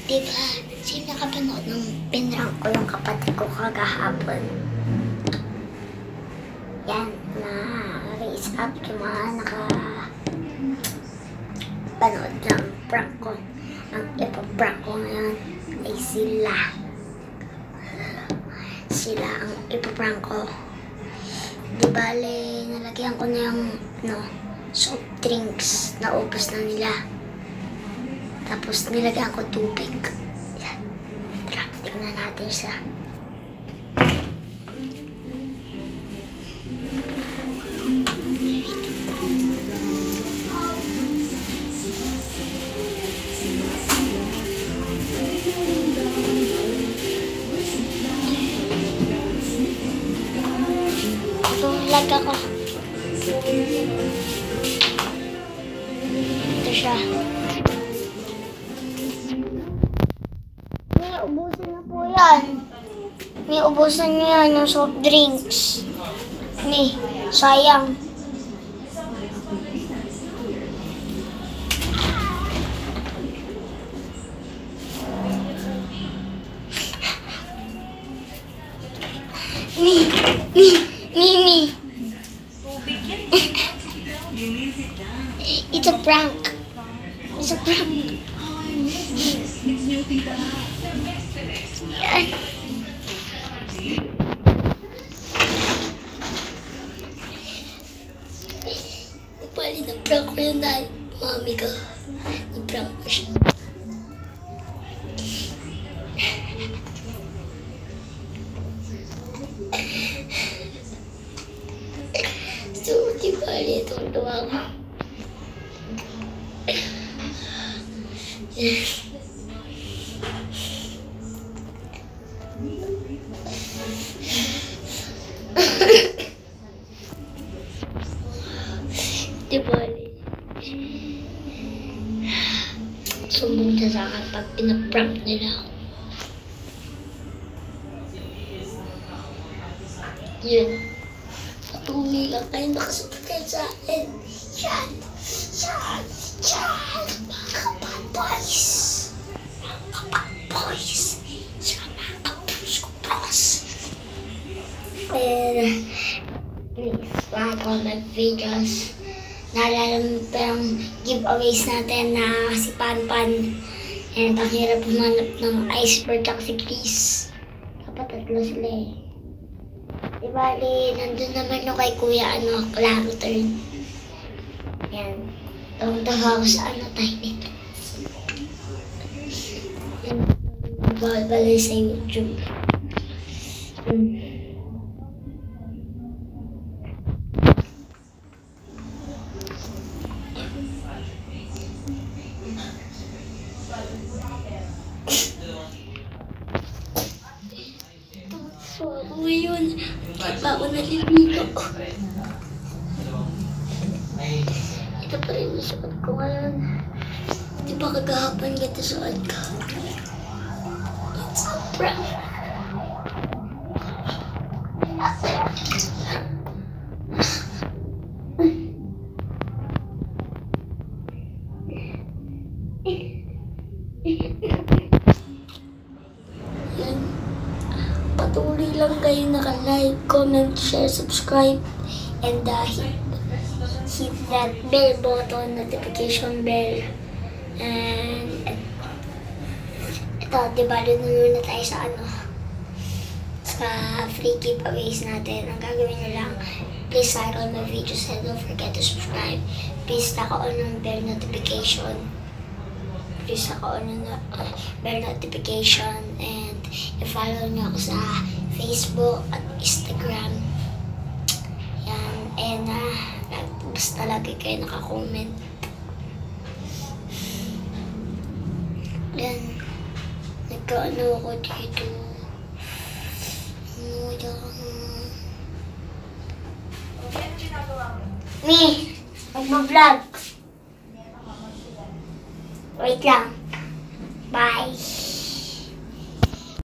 Diba, sino nakapanood ng pinrank ko yung kapatid ko kagahapon? Yan, na-raise up yung mga nakapanood ng prank ko. Ang ipaprank ko ngayon ay sila. Sila ang ipaprank ko. Di bale, nalagyan ko na yung soft drinks. Naubos na nila. Tapos nilagyan ko tubig. Yan. Tara, tingnan natin siya. Tulag ako. Ito siya. May ubusan na po yan. May ubusan niya ng soft drinks. May, sayang. Mimi. It's a prank. It's a prank. Yan. Pwede na prank ko yun dahil mami ko. Na-prank ko siya. So, di bali, tuwa ko. Di bali. Sumbong siya sa akin pag pinaprank nila ako. Yun. Patuloy lang kayo nakasubscribe sa akin. Yan! Yan! Yan! Mga kapatboys! Mga kapatboys! Yan mga kapatboys ko, boss! And please, comment videos. Naalala mo pa yung giveaways natin na si Panpan. And ang hirap humanap ng iceberg at si Chris. Dapat tatlo sila eh. Di bali, nandun naman no kay Kuya, Claro turn. Yan. Tawang-tawa ako sa tayo. Yan. Bawal-balay sa YouTube. So, ako ngayon, hindi pa ako naliligo. Ito pa rin yung suot ko ngayon. Di ba kagahapon ganda suot ko? It's a prank. Yan. Patuloy lang kayo naka-like, comment, share, subscribe, and hit that bell button, notification bell. And ito, diba, nunod na tayo sa free giveaways natin. Ang gagawin nyo lang, please like all my videos and don't forget to subscribe. Please naka-on ng bell notification. Please naka-on ng bell notification. And i-follow nyo ako sa Facebook at Instagram. Yan. And basta lagi kayo naka-comment. Yan. Nagkaano ako dito. Mag-vlog. Wait lang. Bye.